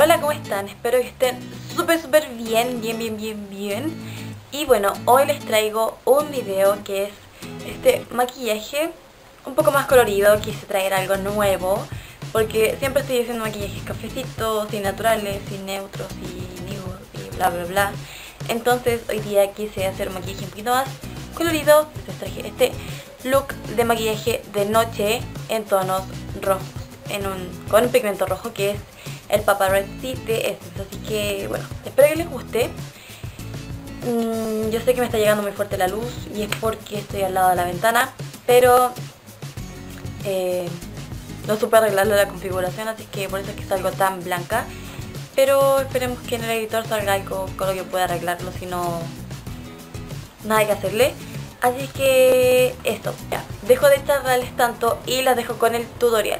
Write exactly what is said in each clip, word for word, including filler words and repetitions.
Hola, ¿cómo están? Espero que estén súper súper bien, bien, bien, bien, bien. Y bueno, hoy les traigo un video que es este maquillaje un poco más colorido. Quise traer algo nuevo porque siempre estoy haciendo maquillajes cafecitos, y naturales, y neutros, y nude, y bla bla bla. Entonces hoy día quise hacer un maquillaje un poquito más colorido. Les traje este look de maquillaje de noche en tonos rojos, en un, con un pigmento rojo que es el Papa Red City de Essence. Así que bueno, espero que les guste. mm, Yo sé que me está llegando muy fuerte la luz y es porque estoy al lado de la ventana, pero eh, no supe arreglarle la configuración, así que por eso es que salgo tan blanca. Pero esperemos que en el editor salga algo con lo que pueda arreglarlo, si no, nada que hacerle. Así que esto, ya, dejo de charlarles tanto y las dejo con el tutorial.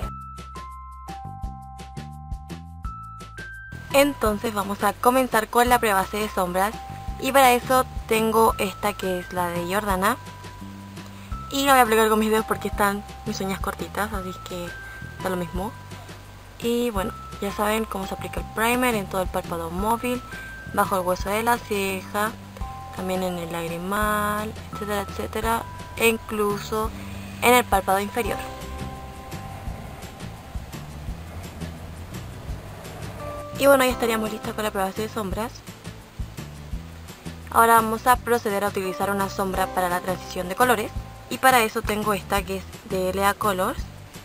Entonces vamos a comenzar con la prebase de sombras, y para eso tengo esta que es la de Jordana, y la voy a aplicar con mis dedos porque están mis uñas cortitas, así que da lo mismo. Y bueno, ya saben cómo se aplica el primer en todo el párpado móvil, bajo el hueso de la ceja, también en el lagrimal, etcétera, etcétera, e incluso en el párpado inferior. Y bueno, ya estaríamos listos con la prebase de sombras. Ahora vamos a proceder a utilizar una sombra para la transición de colores. Y para eso tengo esta que es de L A Colors.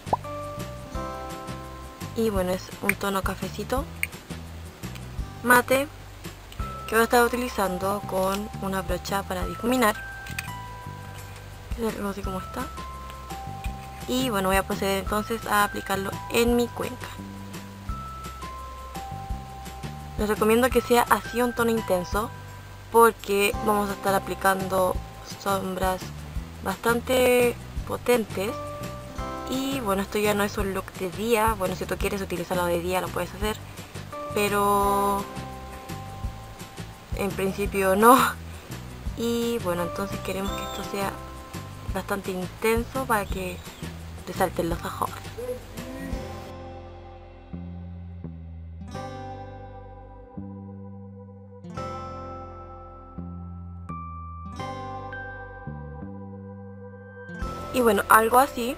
Y bueno, es un tono cafecito mate que voy a estar utilizando con una brocha para difuminar. Algo así como está. Y bueno, voy a proceder entonces a aplicarlo en mi cuenca. Les recomiendo que sea así un tono intenso, porque vamos a estar aplicando sombras bastante potentes. Y bueno, esto ya no es un look de día. Bueno, si tú quieres utilizarlo de día lo puedes hacer, pero en principio no. Y bueno, entonces queremos que esto sea bastante intenso para que resalten los ojos. Y bueno, algo así.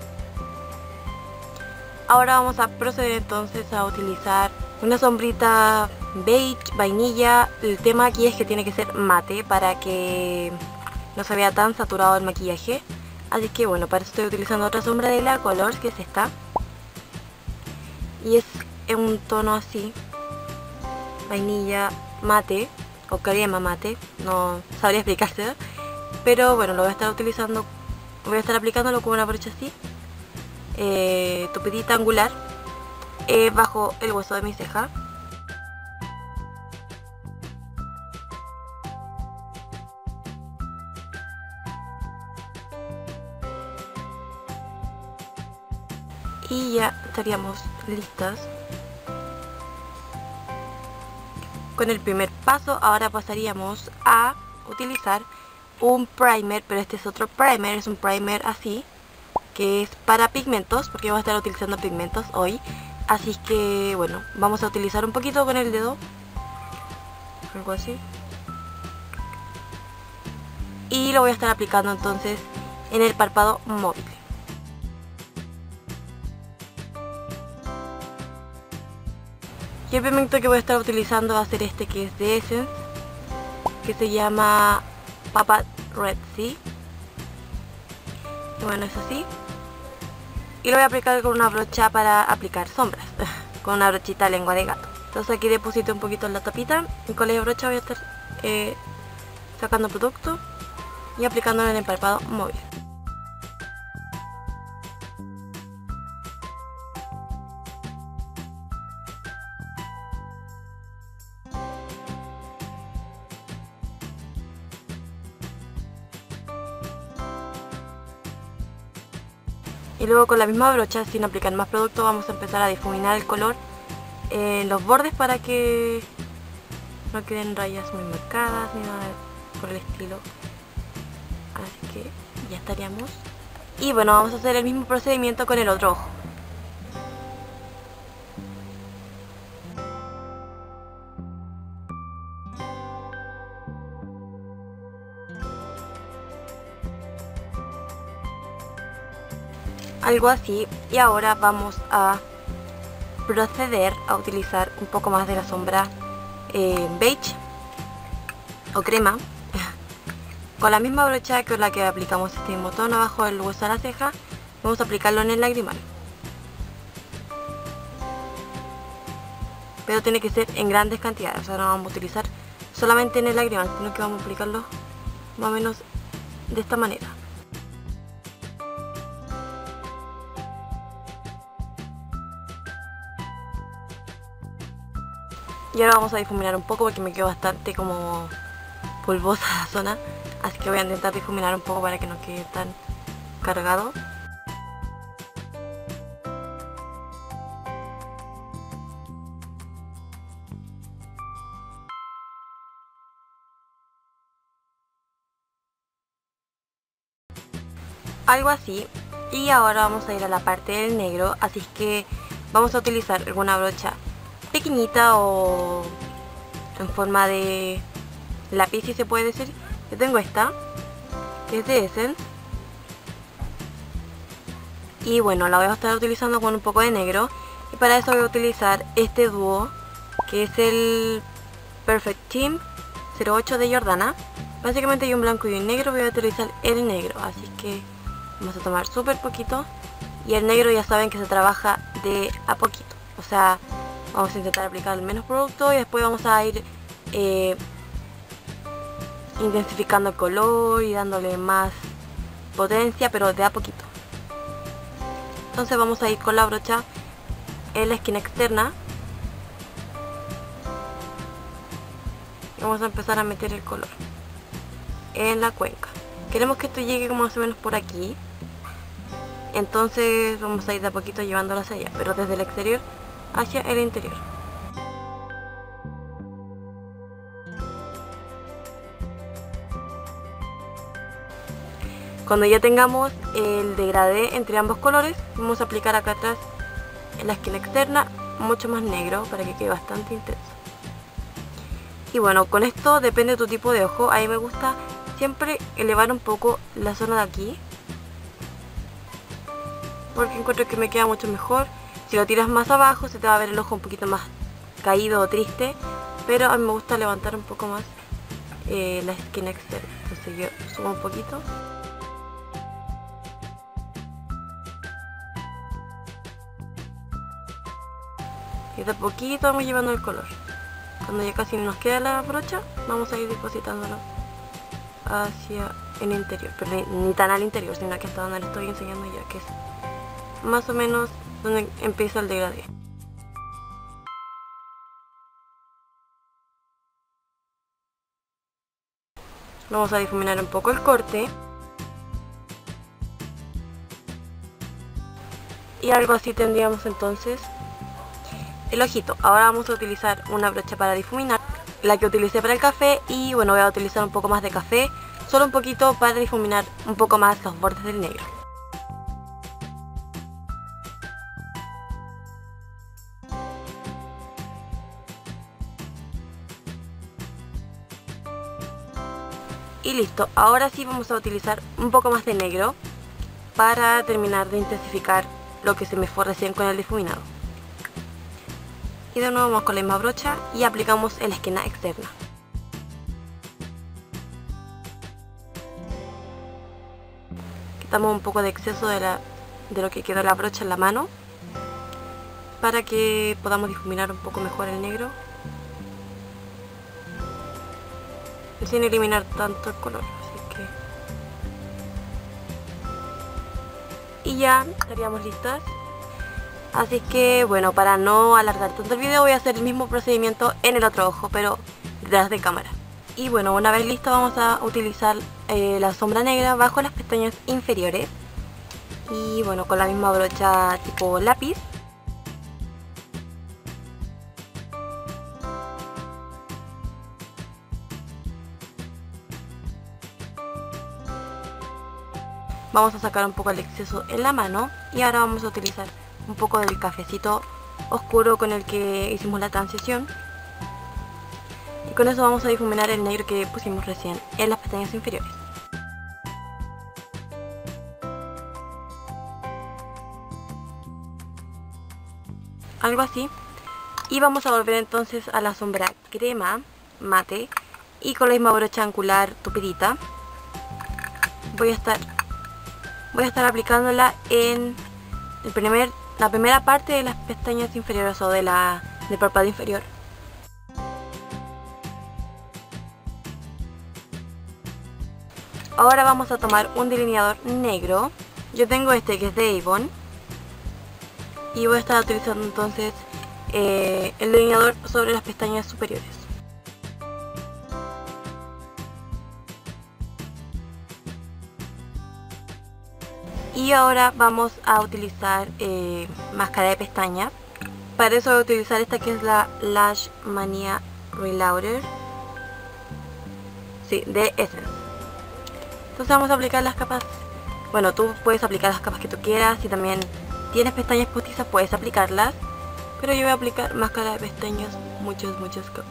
Ahora vamos a proceder entonces a utilizar una sombrita beige, vainilla. El tema aquí es que tiene que ser mate para que no se vea tan saturado el maquillaje. Así que bueno, para eso estoy utilizando otra sombra de L A Colors, que es esta. Y es en un tono así, vainilla mate o crema mate, no sabría explicárselo. Pero bueno, lo voy a estar utilizando. Voy a estar aplicándolo con una brocha así, eh, tupidita angular, eh, bajo el hueso de mi ceja. Y ya estaríamos listas con el primer paso. Ahora pasaríamos a utilizar un primer, pero este es otro primer, es un primer así, que es para pigmentos, porque vamos a estar utilizando pigmentos hoy. Así que bueno, vamos a utilizar un poquito con el dedo, algo así, y lo voy a estar aplicando entonces en el párpado móvil. Y el pigmento que voy a estar utilizando va a ser este que es de Essence, que se llama Papa Red City. Y bueno, es así. Y lo voy a aplicar con una brocha para aplicar sombras, con una brochita lengua de gato. Entonces aquí deposito un poquito en la tapita y con la brocha voy a estar eh, sacando producto y aplicándolo en el párpado móvil. Y luego con la misma brocha, sin aplicar más producto, vamos a empezar a difuminar el color en los bordes para que no queden rayas muy marcadas ni nada por el estilo. Así que ya estaríamos. Y bueno, vamos a hacer el mismo procedimiento con el otro ojo. algo así. Y ahora vamos a proceder a utilizar un poco más de la sombra eh, beige o crema con la misma brocha con la que aplicamos este mismo tono abajo del hueso de la ceja. Vamos a aplicarlo en el lagrimal, pero tiene que ser en grandes cantidades, o sea, no vamos a utilizar solamente en el lagrimal, sino que vamos a aplicarlo más o menos de esta manera. Y ahora vamos a difuminar un poco porque me quedó bastante como polvosa la zona, así que voy a intentar difuminar un poco para que no quede tan cargado. Algo así. Y ahora vamos a ir a la parte del negro, así es que vamos a utilizar alguna brocha pequeñita o en forma de lápiz, si se puede decir. Yo tengo esta, que es de Essence, y bueno, la voy a estar utilizando con un poco de negro, y para eso voy a utilizar este dúo que es el Perfect Team cero ocho de Jordana. Básicamente hay un blanco y un negro, voy a utilizar el negro, así que vamos a tomar súper poquito, y el negro ya saben que se trabaja de a poquito, o sea, vamos a intentar aplicar el menos producto y después vamos a ir eh, intensificando el color y dándole más potencia, pero de a poquito. Entonces vamos a ir con la brocha en la esquina externa y vamos a empezar a meter el color en la cuenca. Queremos que esto llegue como más o menos por aquí, entonces vamos a ir de a poquito llevándolo hacia allá, pero desde el exterior hacia el interior. Cuando ya tengamos el degradé entre ambos colores, vamos a aplicar acá atrás en la esquina externa mucho más negro para que quede bastante intenso. Y bueno, con esto depende de tu tipo de ojo. A mí me gusta siempre elevar un poco la zona de aquí, porque encuentro que me queda mucho mejor. Si lo tiras más abajo se te va a ver el ojo un poquito más caído o triste, pero a mí me gusta levantar un poco más eh, la esquina externa. Entonces yo subo un poquito. Y de a poquito vamos llevando el color. Cuando ya casi nos queda la brocha, vamos a ir depositándolo hacia el interior, pero ni, ni tan al interior, sino que hasta donde le estoy enseñando ya, que es más o menos donde empieza el degradé. Vamos a difuminar un poco el corte. Y algo así tendríamos entonces el ojito. Ahora vamos a utilizar una brocha para difuminar, la que utilicé para el café, y bueno, voy a utilizar un poco más de café, solo un poquito para difuminar un poco más los bordes del negro. Y listo, ahora sí vamos a utilizar un poco más de negro para terminar de intensificar lo que se me fue recién con el difuminado. Y de nuevo vamos con la misma brocha y aplicamos en la esquina externa. Quitamos un poco de exceso de, la, de lo que quedó la brocha en la mano para que podamos difuminar un poco mejor el negro y sin eliminar tanto el color. Así que... y ya estaríamos listas. Así que bueno, para no alargar tanto el video voy a hacer el mismo procedimiento en el otro ojo, pero detrás de cámara. Y bueno, una vez listo vamos a utilizar eh, la sombra negra bajo las pestañas inferiores. Y bueno, con la misma brocha tipo lápiz. Vamos a sacar un poco el exceso en la mano y ahora vamos a utilizar un poco del cafecito oscuro con el que hicimos la transición, y con eso vamos a difuminar el negro que pusimos recién en las pestañas inferiores. algo así. Y vamos a volver entonces a la sombra crema mate y con la misma brocha angular tupidita voy a estar voy a estar aplicándola en el primer, la primera parte de las pestañas inferiores o de la del párpado inferior. Ahora vamos a tomar un delineador negro. Yo tengo este que es de Avon y voy a estar utilizando entonces eh, el delineador sobre las pestañas superiores. Y ahora vamos a utilizar eh, máscara de pestaña. Para eso voy a utilizar esta que es la Lash Mania Reloader, sí, de Essence. Entonces vamos a aplicar las capas. Bueno, tú puedes aplicar las capas que tú quieras. Si también tienes pestañas postizas puedes aplicarlas, pero yo voy a aplicar máscara de pestañas muchas, muchas capas.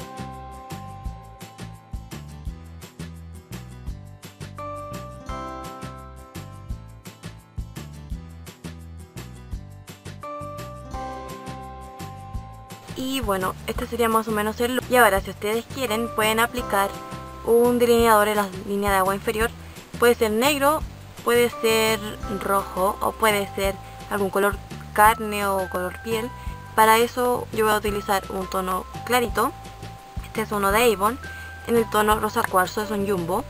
Y bueno, este sería más o menos el look. Y ahora, si ustedes quieren, pueden aplicar un delineador en la línea de agua inferior. Puede ser negro, puede ser rojo o puede ser algún color carne o color piel. Para eso yo voy a utilizar un tono clarito. Este es uno de Avon, en el tono rosa cuarzo, es un jumbo.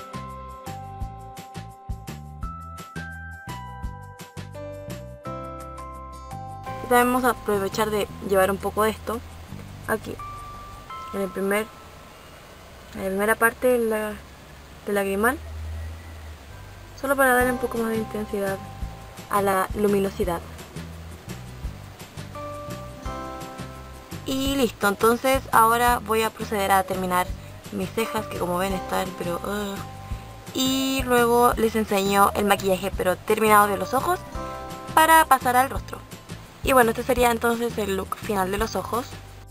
También vamos a aprovechar de llevar un poco de esto aquí, en el primer, en la primera parte de la, del lagrimal, solo para darle un poco más de intensidad a la luminosidad. Y listo, entonces ahora voy a proceder a terminar mis cejas, que como ven están pero... Uh, y luego les enseño el maquillaje pero terminado de los ojos para pasar al rostro. Y bueno, este sería entonces el look final de los ojos.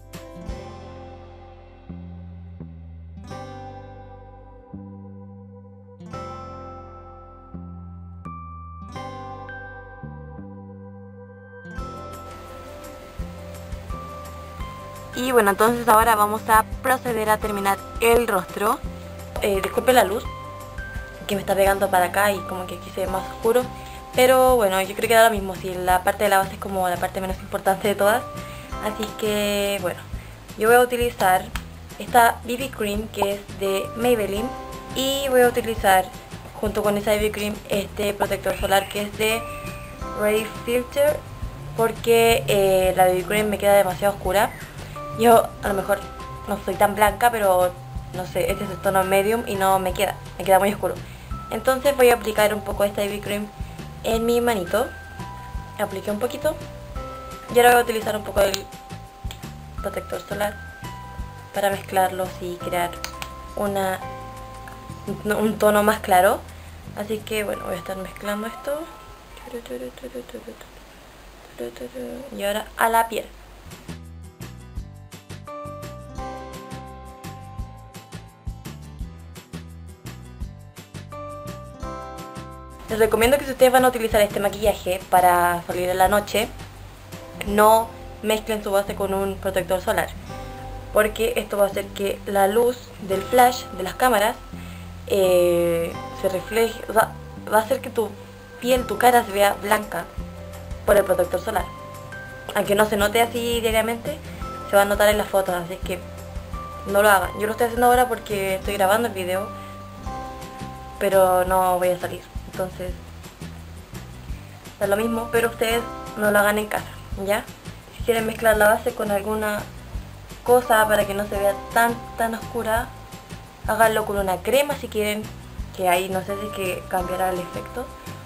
Y bueno, entonces ahora vamos a proceder a terminar el rostro. Eh, disculpe la luz, que me está pegando para acá y como que aquí se ve más oscuro. Pero bueno, yo creo que da lo mismo, si la parte de la base es como la parte menos importante de todas. Así que bueno, yo voy a utilizar esta B B Cream que es de Maybelline. Y voy a utilizar junto con esa B B Cream este protector solar que es de Ray Filter, porque eh, la B B Cream me queda demasiado oscura. Yo a lo mejor no soy tan blanca, pero no sé, este es el tono medium y no me queda, me queda muy oscuro. Entonces voy a aplicar un poco de esta B B Cream en mi manito. Apliqué un poquito y ahora voy a utilizar un poco del protector solar para mezclarlos y crear una, un tono más claro. Así que bueno, voy a estar mezclando esto y ahora a la piel. Les recomiendo que si ustedes van a utilizar este maquillaje para salir en la noche, no mezclen su base con un protector solar, porque esto va a hacer que la luz del flash de las cámaras eh, se refleje, o sea, va a hacer que tu piel, tu cara se vea blanca por el protector solar. Aunque no se note así diariamente, se va a notar en las fotos, así que no lo hagan. Yo lo estoy haciendo ahora porque estoy grabando el video, pero no voy a salir. Entonces, es lo mismo, pero ustedes no lo hagan en casa, ¿ya? Si quieren mezclar la base con alguna cosa para que no se vea tan tan oscura, háganlo con una crema si quieren, que ahí no sé si es que cambiará el efecto.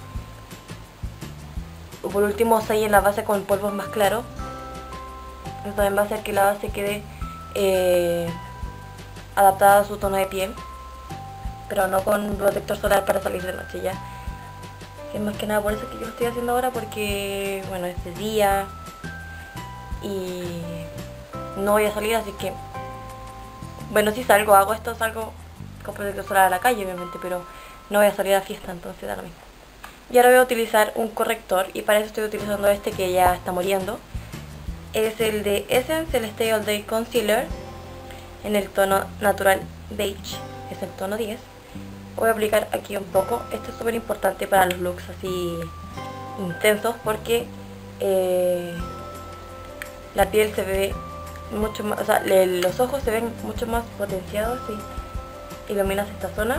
O por último, sellen la base con polvos más claros. Esto también va a hacer que la base quede eh, adaptada a su tono de piel, pero no con protector solar para salir de noche, ya. Que es más que nada por eso que yo lo estoy haciendo ahora, porque bueno, es de día y no voy a salir, así que bueno, si salgo, hago esto, salgo con protector solar a la calle obviamente, pero no voy a salir a fiesta, entonces da lo mismo. Y ahora voy a utilizar un corrector, y para eso estoy utilizando este que ya está muriendo, es el de Essence, el Stay All Day Concealer en el tono Natural Beige, es el tono diez. Voy a aplicar aquí un poco. Esto es súper importante para los looks así intensos porque eh, la piel se ve mucho más, o sea, le, los ojos se ven mucho más potenciados y iluminas esta zona.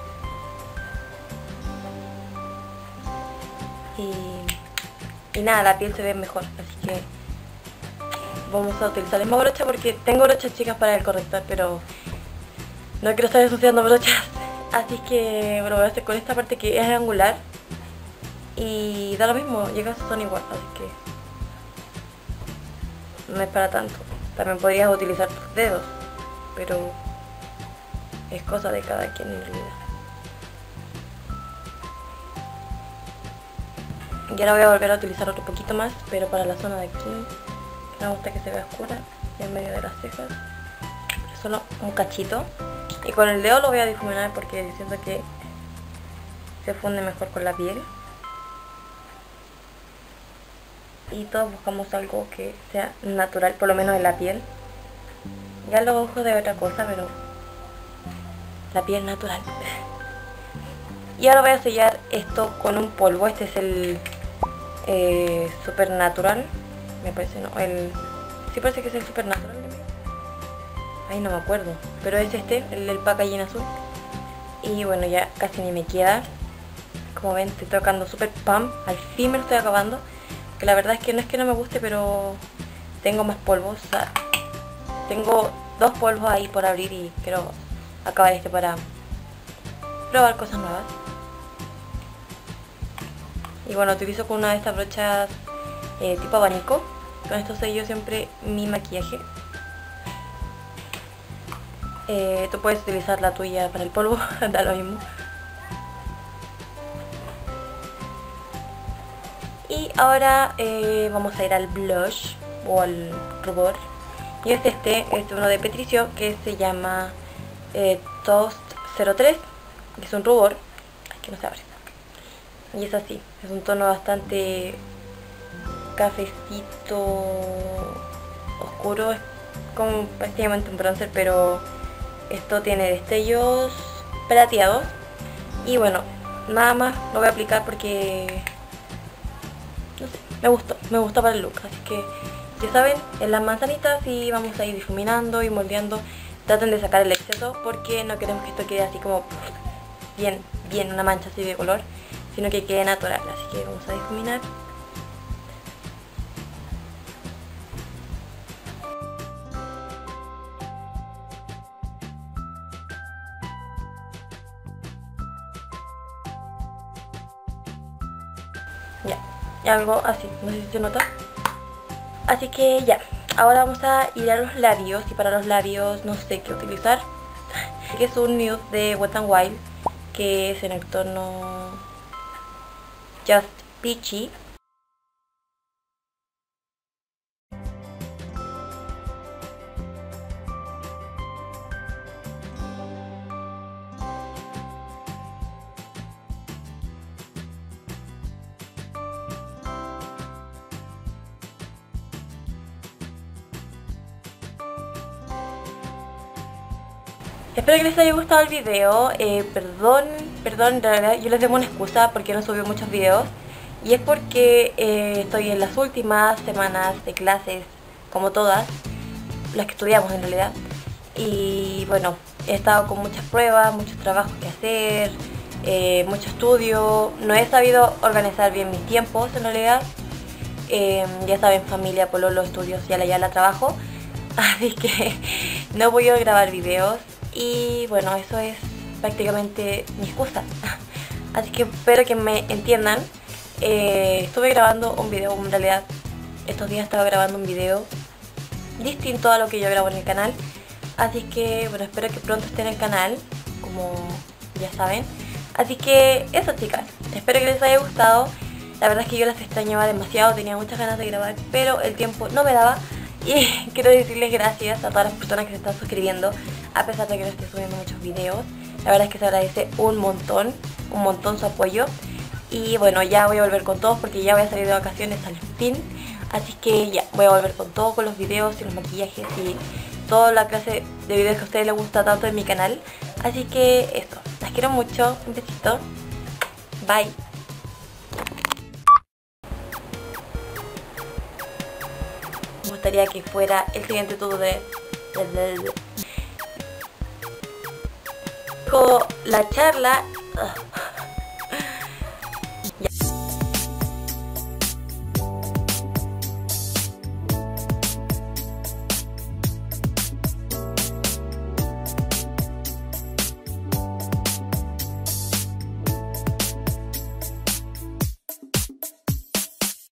Y, y nada, la piel se ve mejor, así que vamos a utilizar la misma brocha porque tengo brochas chicas para el corrector, pero no quiero estar ensuciando brochas. Así que bueno, voy a hacer con esta parte que es angular y da lo mismo, llega a su tono igual, así que no es para tanto. También podrías utilizar tus dedos, pero es cosa de cada quien en realidad. Y ahora voy a volver a utilizar otro poquito más, pero para la zona de aquí, me gusta que se vea oscura, en medio de las cejas, solo un cachito. Y con el dedo lo voy a difuminar porque siento que se funde mejor con la piel. Y todos buscamos algo que sea natural, por lo menos en la piel. Ya los ojos de otra cosa, pero la piel natural. Y ahora voy a sellar esto con un polvo. Este es el eh, Supernatural. Me parece, no, el... sí parece que es el Supernatural. Ay, no me acuerdo, pero es este, el del packaging azul. Y bueno, ya casi ni me queda. Como ven, estoy tocando súper pam. Al fin me lo estoy acabando. Que la verdad es que no es que no me guste, pero tengo más polvos. O sea, tengo dos polvos ahí por abrir y quiero acabar este para probar cosas nuevas. Y bueno, utilizo con una de estas brochas eh, tipo abanico. Con esto sello siempre mi maquillaje. Eh, tú puedes utilizar la tuya para el polvo, da lo mismo. Y ahora eh, vamos a ir al blush o al rubor. Y es este, este es uno de Patricio que se llama eh, Toast cero tres. Que es un rubor, que no se abre. Y es así, es un tono bastante cafecito oscuro, es como prácticamente un bronzer, pero esto tiene destellos plateados. Y bueno, nada más lo voy a aplicar porque no sé, me gustó, me gustó para el look. Así que ya saben, en las manzanitas y vamos a ir difuminando y moldeando. Traten de sacar el exceso porque no queremos que esto quede así como bien, bien una mancha así de color, sino que quede natural. Así que vamos a difuminar. Ya, y algo así, no sé si se nota. Así que ya, ahora vamos a ir a los labios. Y para los labios no sé qué utilizar. Que es un nude de Wet n Wild, que es en el tono Just Peachy. Espero que les haya gustado el video. eh, Perdón, perdón, de verdad yo les debo una excusa porque no subí muchos videos. Y es porque eh, estoy en las últimas semanas de clases, como todas, las que estudiamos en realidad. Y bueno, he estado con muchas pruebas, muchos trabajos que hacer, eh, mucho estudio. No he sabido organizar bien mis tiempos en realidad. eh, Ya saben, familia, pololo, estudios, ya la ya la trabajo. Así que no voy a grabar videos. Y bueno, eso es prácticamente mi excusa. Así que espero que me entiendan. eh, Estuve grabando un video, en realidad estos días estaba grabando un video distinto a lo que yo grabo en el canal. Así que bueno, espero que pronto esté en el canal, como ya saben. Así que eso, chicas, espero que les haya gustado. La verdad es que yo las extrañaba demasiado, tenía muchas ganas de grabar, pero el tiempo no me daba. Y quiero decirles gracias a todas las personas que se están suscribiendo, a pesar de que no esté subiendo muchos videos. La verdad es que se agradece un montón, un montón su apoyo. Y bueno, ya voy a volver con todos porque ya voy a salir de vacaciones al fin. Así que ya, voy a volver con todo, con los videos y los maquillajes y toda la clase de videos que a ustedes les gusta tanto en mi canal. Así que esto, las quiero mucho, un besito, bye. Me gustaría que fuera el siguiente tutorial. La charla...